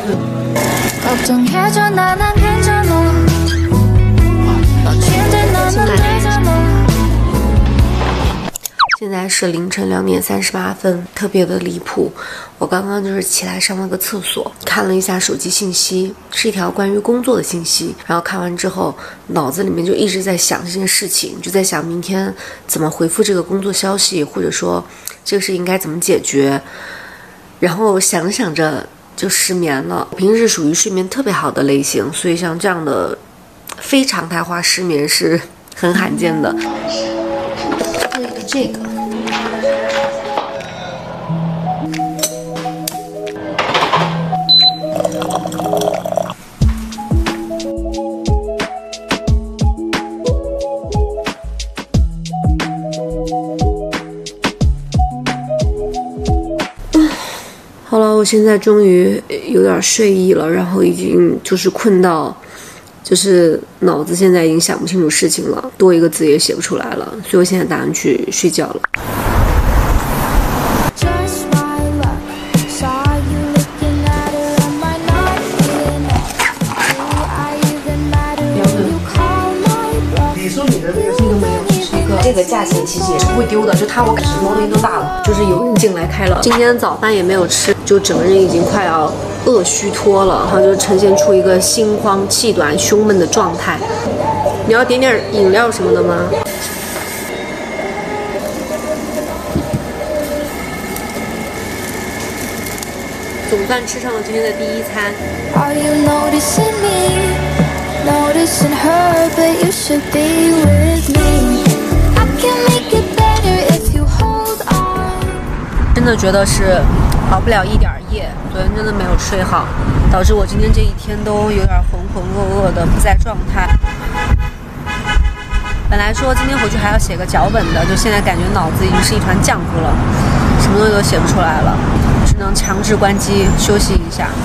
现在是凌晨2点38分，特别的离谱。我刚刚就是起来上了个厕所，看了一下手机信息，是一条关于工作的信息。然后看完之后，脑子里面就一直在想这件事情，就在想明天怎么回复这个工作消息，或者说这个事应该怎么解决。然后想着想着就失眠了。我平时是属于睡眠特别好的类型，所以像这样的非常态化失眠是很罕见的。喝一个这个。好了，我现在终于有点睡意了，然后已经就是困到，就是脑子现在已经想不清楚事情了，多一个字也写不出来了，所以我现在打算去睡觉了。这个价钱其实也是不会丢的，就它我感觉什么东西都大了，就是有人进来开了，今天早饭也没有吃，就整个人已经快要饿虚脱了，然后就呈现出一个心慌气短、胸闷的状态。你要点点饮料什么的吗？总算吃上了今天的第一餐。真的觉得是熬不了一点夜，昨天真的没有睡好，导致我今天这一天都有点浑浑噩噩的，不在状态。本来说今天回去还要写个脚本的，就现在感觉脑子已经是一团浆糊了，什么东西都写不出来了，只能强制关机休息一下。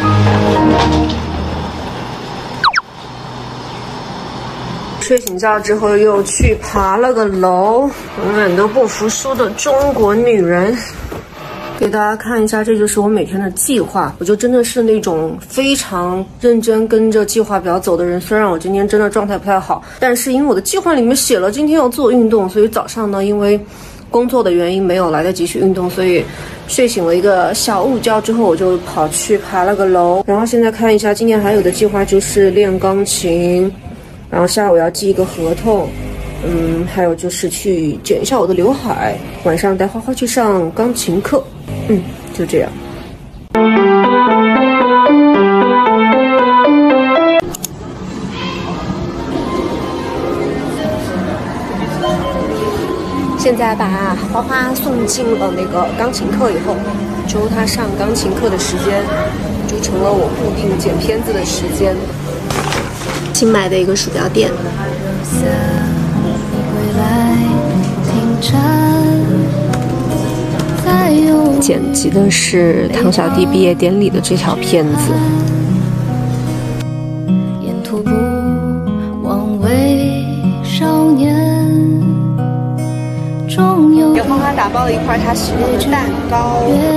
睡醒觉之后又去爬了个楼，永远都不服输的中国女人。给大家看一下，这就是我每天的计划。我就真的是那种非常认真跟着计划表走的人。虽然我今天真的状态不太好，但是因为我的计划里面写了今天要做运动，所以早上呢，因为工作的原因没有来得及去运动，所以睡醒了一个小午觉之后，我就跑去爬了个楼。然后现在看一下，今天还有的计划就是练钢琴，然后下午要寄一个合同。还有就是去剪一下我的刘海，晚上带花花去上钢琴课。就这样。现在把花花送进了那个钢琴课以后，之后他上钢琴课的时间就成了我固定剪片子的时间。新买的一个鼠标垫。剪辑的是唐小弟毕业典礼的这条片子。沿途不枉为少年。给花花打包了一块他喜欢的蛋糕。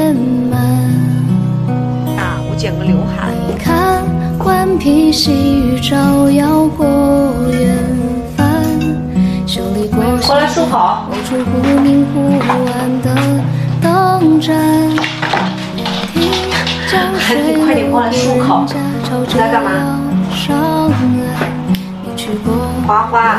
我剪个刘海。看顽皮细雨照耀过远帆，修理过过来漱口。露出忽明忽暗的灯盏。你快点过来漱口。你在干嘛？花花，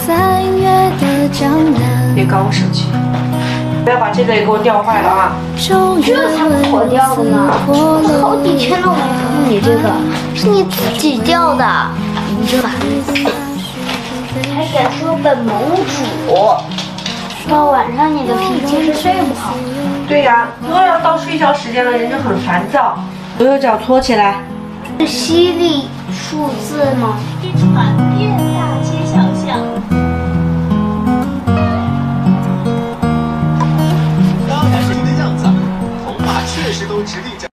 别搞我手机，不要把这个也给我掉坏了啊！ 这才不我掉的呢，好几天了我没碰你这个，是你自己掉的，你这孩子还敢说本盟主？到晚上你的脾气是睡不好。 对呀，又要到睡觉时间了，人就很烦躁。左右脚搓起来。 是犀利数字吗？ 一传遍大街小